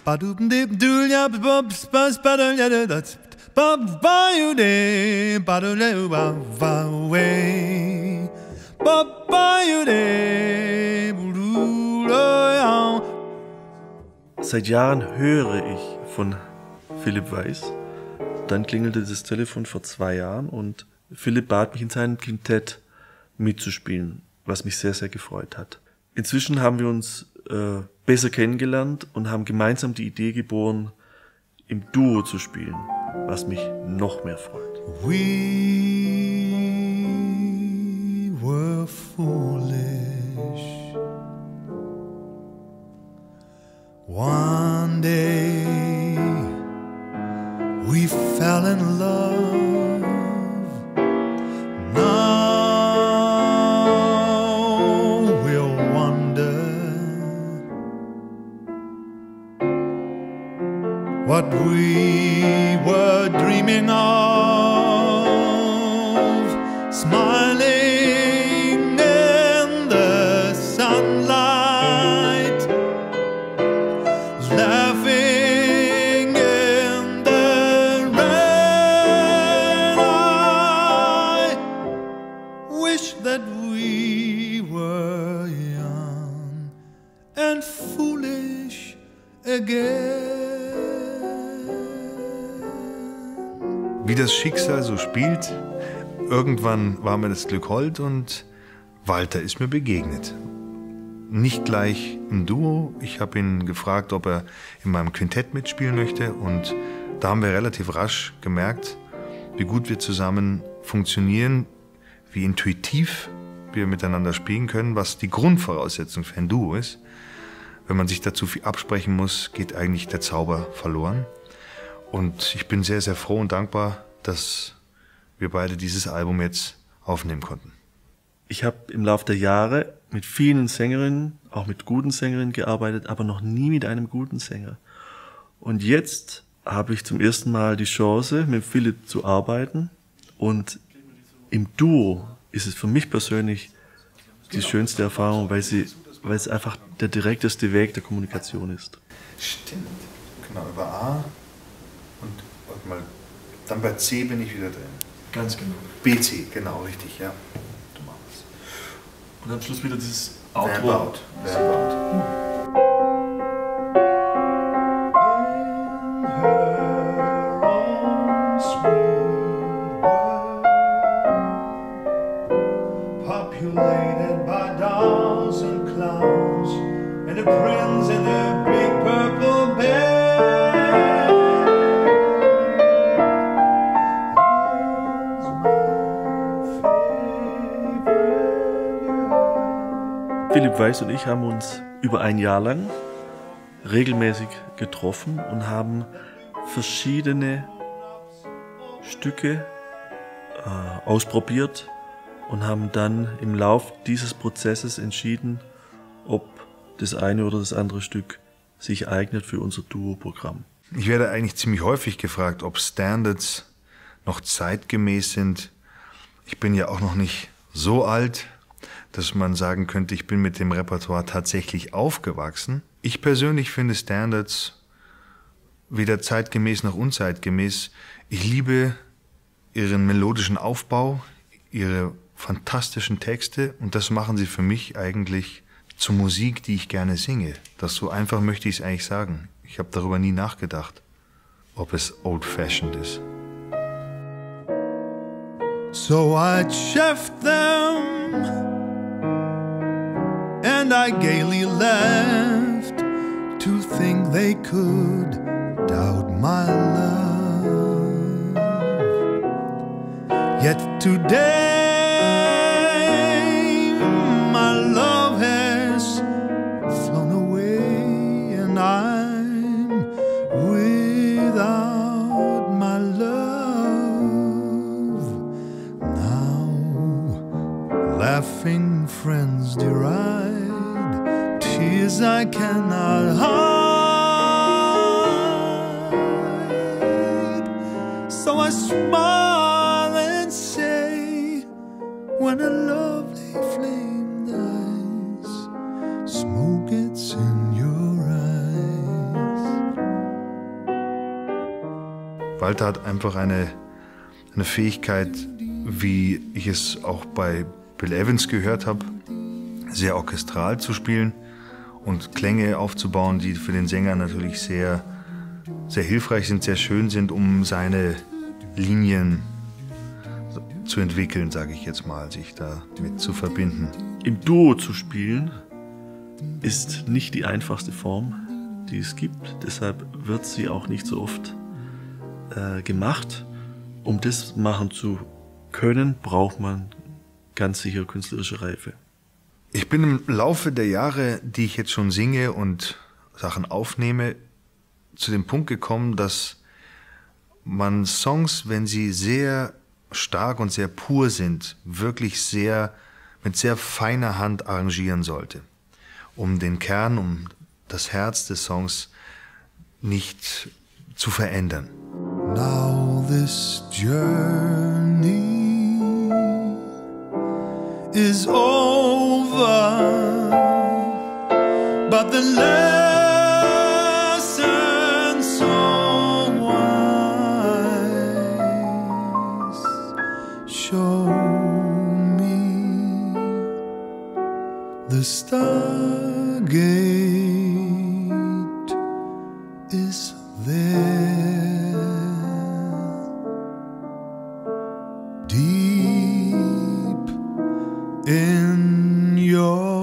Seit Jahren höre ich von Philipp Weiß. Dann klingelte das Telefon vor 2 Jahren und Philipp bat mich in seinem Quintett mitzuspielen, was mich sehr, sehr gefreut hat. Inzwischen haben wir uns besser kennengelernt und haben gemeinsam die Idee geboren, im Duo zu spielen, was mich noch mehr freut. We were foolish. One day we fell in love. Now we'll wonder what we were dreaming of, smiling in the sunlight, laughing in the rain. I wish that we were young and foolish again. Wie das Schicksal so spielt, irgendwann war mir das Glück hold und Walter ist mir begegnet. Nicht gleich im Duo. Ich habe ihn gefragt, ob er in meinem Quintett mitspielen möchte. Und da haben wir relativ rasch gemerkt, wie gut wir zusammen funktionieren, wie intuitiv wir miteinander spielen können, was die Grundvoraussetzung für ein Duo ist. Wenn man sich dazu viel absprechen muss, geht eigentlich der Zauber verloren. Und ich bin sehr, sehr froh und dankbar, dass wir beide dieses Album jetzt aufnehmen konnten. Ich habe im Laufe der Jahre mit vielen Sängerinnen, auch mit guten Sängerinnen gearbeitet, aber noch nie mit einem guten Sänger. Und jetzt habe ich zum ersten Mal die Chance, mit Philipp zu arbeiten. Und im Duo ist es für mich persönlich die schönste Erfahrung, weil es einfach der direkteste Weg der Kommunikation ist. Stimmt. Genau, über A und warte mal, dann bei C bin ich wieder drin. Ganz genau. BC, genau, richtig, ja. Du machst es. Und am Schluss wieder dieses Outro. Outro. Populated by dolls and clowns and a prince in a big purple bed. Philipp Weiß und ich haben uns über ein Jahr lang regelmäßig getroffen und haben verschiedene Stücke ausprobiert und haben dann im Lauf dieses Prozesses entschieden, ob das eine oder das andere Stück sich eignet für unser Duo-Programm. Ich werde eigentlich ziemlich häufig gefragt, ob Standards noch zeitgemäß sind. Ich bin ja auch noch nicht so alt, dass man sagen könnte, ich bin mit dem Repertoire tatsächlich aufgewachsen. Ich persönlich finde Standards weder zeitgemäß noch unzeitgemäß. Ich liebe ihren melodischen Aufbau, ihre fantastischen Texte und das machen sie für mich eigentlich zur Musik, die ich gerne singe. Das so einfach möchte ich es eigentlich sagen. Ich habe darüber nie nachgedacht, ob es old-fashioned ist. So I chaffed them and I gaily laughed to think they could doubt my love. Yet today my love has flown away and I'm without my love. Now laughing friends deride tears I cannot hide. So I smile and say, when a lovely flame dies, smoke gets in your eyes. Walter hat einfach eine Fähigkeit, wie ich es auch bei Bill Evans gehört habe, sehr orchestral zu spielen und Klänge aufzubauen, die für den Sänger natürlich sehr, sehr hilfreich sind, sehr schön sind, um seine Linien zu entwickeln, sage ich jetzt mal, sich damit zu verbinden. Im Duo zu spielen ist nicht die einfachste Form, die es gibt. Deshalb wird sie auch nicht so oft gemacht. Um das machen zu können, braucht man ganz sicher künstlerische Reife. Ich bin im Laufe der Jahre, die ich jetzt schon singe und Sachen aufnehme, zu dem Punkt gekommen, dass man Songs, wenn sie sehr stark und sehr pur sind, wirklich mit sehr feiner Hand arrangieren sollte, um den Kern, um das Herz des Songs nicht zu verändern. Now this journey is over, but the lesson so wise. Show me the stargate is there, deep in your